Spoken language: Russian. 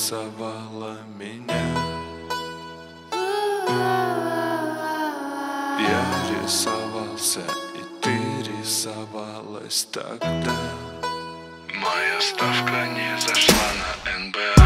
рисовала меня. Я рисовался, и ты рисовалась тогда. Моя ставка не зашла на НБА.